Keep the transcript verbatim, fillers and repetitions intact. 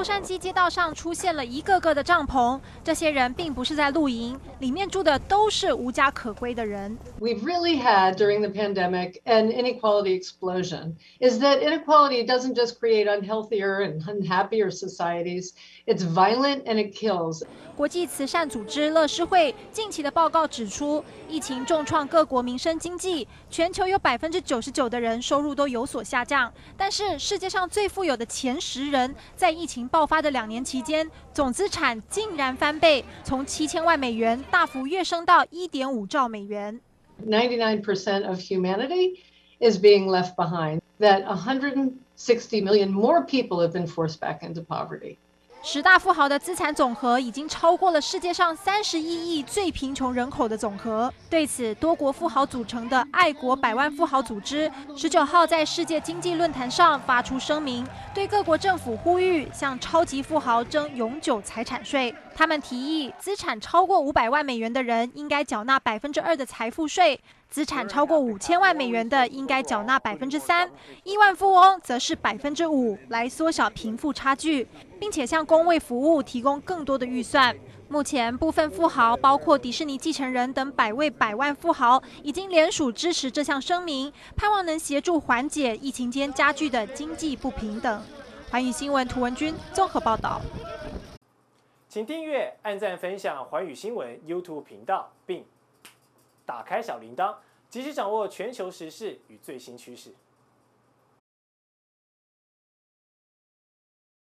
杉矶街道上出现了一个个的帐篷，这些人并不是在露营，里面住的都是无家可归的人。 We've really had during the pandemic an inequality explosion. Is that inequality doesn't just create unhealthier and unhappier societies, it's violent and it kills. 国际慈善组织乐施会近期的报告指出，疫情重创各国民生经济，全球有百分之九十九的人收入都有所下降。但是世界上最富有的前十人，在疫情爆发的两年期间，总资产竟然翻倍，从七千万美元大幅跃升到一点五兆美元。 ninety-nine percent of humanity is being left behind. That one hundred sixty million more people have been forced back into poverty. 十大富豪的资产总和已经超过了世界上三十一亿最贫穷人口的总和。对此，多国富豪组成的爱国百万富豪组织十九号在世界经济论坛上发出声明，对各国政府呼吁向超级富豪征永久财产税。他们提议，资产超过五百万美元的人应该缴纳百分之二的财富税。资产超过五千万美元的应该缴纳百分之三，亿万富翁则是百分之五，来缩小贫富差距，并且向公卫服务提供更多的预算。目前，部分富豪，包括迪士尼继承人等百位百万富豪，已经联署支持这项声明，盼望能协助缓解疫情间加剧的经济不平等。环宇新闻涂文君综合报道。 请订阅、按赞、分享环宇新闻 YouTube 频道，并打开小铃铛，及时掌握全球时事与最新趋势。